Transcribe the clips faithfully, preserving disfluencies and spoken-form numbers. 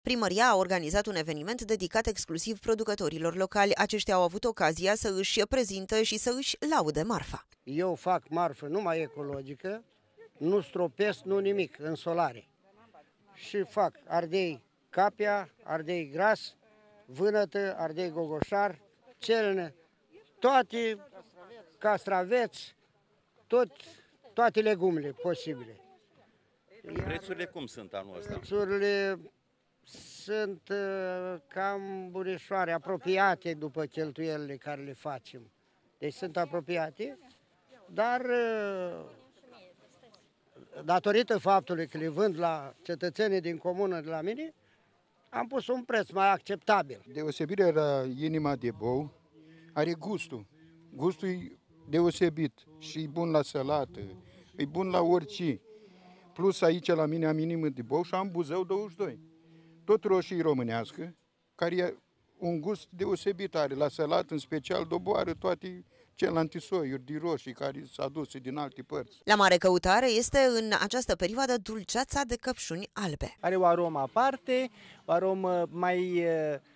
Primăria a organizat un eveniment dedicat exclusiv producătorilor locali. Aceștia au avut ocazia să își prezinte și să își laude marfa. Eu fac marfă numai ecologică, nu stropesc, nu nimic, în solare. Și fac ardei capia, ardei gras, vânătă, ardei gogoșar, celnă, toate castraveți, tot, toate legumele posibile. Prețurile cum sunt anul ăsta? Prețurile sunt uh, cam burișoare, apropiate după cheltuielile care le facem. Deci sunt apropiate, dar uh, datorită faptului că le vând la cetățenii din comună de la mine, am pus un preț mai acceptabil. Deosebirea la inima de bou are gustul. Gustul e deosebit și e bun la salată, e bun la orice. Plus aici la mine am inimă de bou și am Buzău douăzeci și doi. Tot roșii românească, care e un gust deosebit are. La salat, în special, doboară toate celelalte soiuri de roșii care sunt aduse din alte părți. La mare căutare este în această perioadă dulceața de căpșuni albe. Are o aromă aparte, o aromă mai,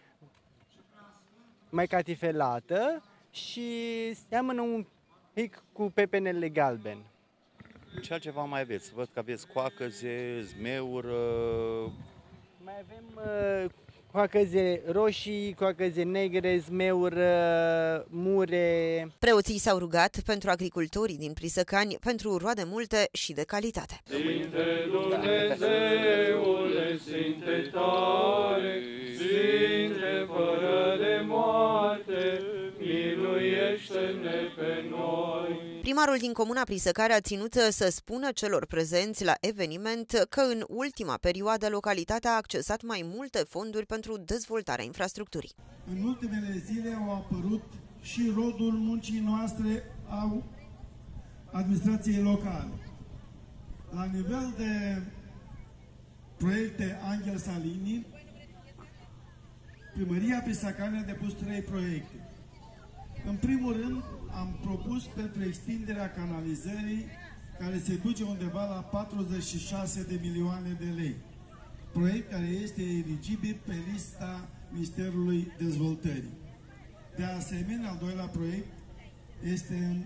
mai catifelată și seamănă un pic cu pepenele galben. Ce altceva mai aveți? Văd că aveți coacăze, zmeuri. Mai avem uh, coacăze roșii, coacăze negre, zmeuri, uh, mure. Preoții s-au rugat pentru agricultorii din Prisăcani pentru roade multe și de calitate. Sfinte Dumnezeule, Sfinte tare, Sfinte fără de moarte, miluiește-ne pe noi. Primarul din comuna Prisăcare a ținut să spună celor prezenți la eveniment că în ultima perioadă localitatea a accesat mai multe fonduri pentru dezvoltarea infrastructurii. În ultimele zile au apărut și rodul muncii noastre a administrației locale. La nivel de proiecte Angel Salini, Primăria Prisăcane a depus trei proiecte. În primul rând, am propus pentru extinderea canalizării care se duce undeva la patruzeci și șase de milioane de lei. Proiect care este eligibil pe lista Ministerului Dezvoltării. De asemenea, al doilea proiect este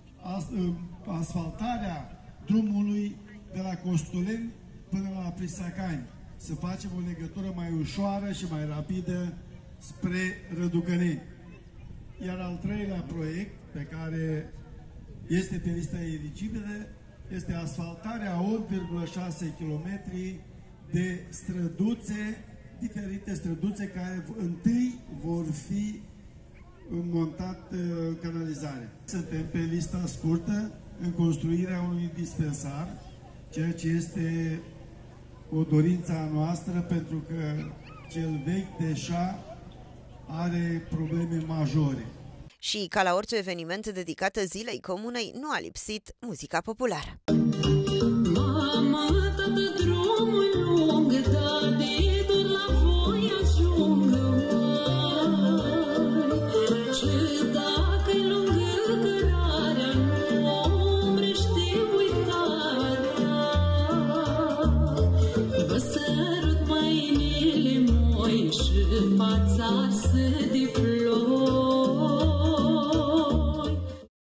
asfaltarea drumului de la Costoleni până la Prisăcani. Să facem o legătură mai ușoară și mai rapidă spre Răducăneni. Iar al treilea proiect pe care este pe lista eligibilă este asfaltarea opt virgulă șase kilometri de străduțe, diferite străduțe care întâi vor fi montat uh, canalizare. Suntem pe lista scurtă în construirea unui dispensar, ceea ce este o dorință a noastră pentru că cel vechi deja are probleme majore. Și ca la orice eveniment dedicat zilei comunei, nu a lipsit muzica populară.